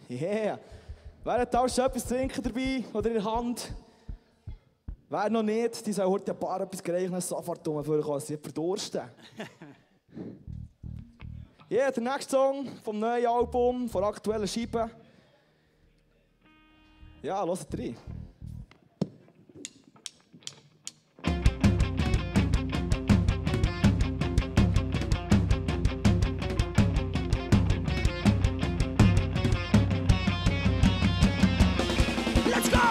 Yeah. Wer hat auch schon etwas zu trinken dabei oder in der Hand? Wer noch nicht, die soll heute ein paar etwas gereichen, sofort vorkommen, sie verdursten. Ja, der nächste Song vom neuen Album, von der aktuellen Scheibe. Ja, hört rein. Let's go!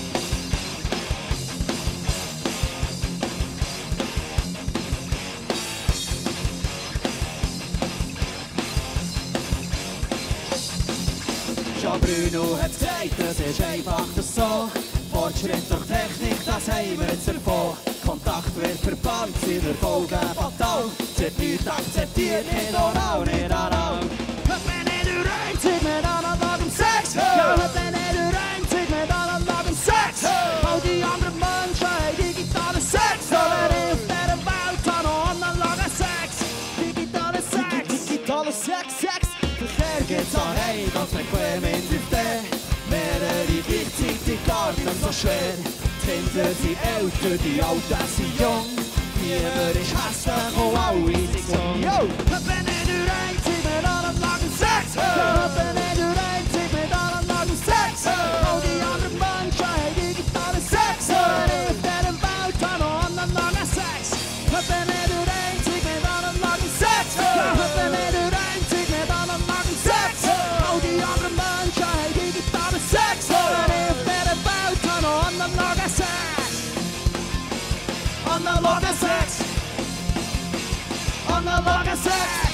Bruno hat gesagt, es ist einfach so. Fortschritt durch Technik, das haben wir jetzt davon. Kontakt wird verbannt, sind Erfolge fatal. Zit nichts akzeptiert, nicht auch nicht an. Ich bin nicht der Einzige mit analogem Sex. Ja, ich bin nicht der Einzige mit analogem Sex. All die anderen Menschen haben digitalen Sex. Aber ich auf dieser Welt habe noch analogen Sex. Digitalen Sex. Digitale Sex. Verkehr geht's auch hey, ganz bequem in 3D. Mehrere gleichzeitig gar nicht so schwer. Die Kinder sind älter, die Alten sind jung. Niemand ist hässlich und alle sind gesund. Yo! Ich bin nicht der Einzige mit analogen Sex. Ich bin nicht der Einzige mit analogen Sex. All die anderen Menschen haben digitalen Sex. Aber ich auf dieser Welt habe noch analogen Sex. Ich bin nicht der Einzige mit analogen Sex. Ich bin nicht der Einzige mit analogen Sex. All die anderen Menschen haben digitalen Sex. Aber ich auf dieser Welt habe noch analogen Sex. Analogen Sex. Analogen Sex.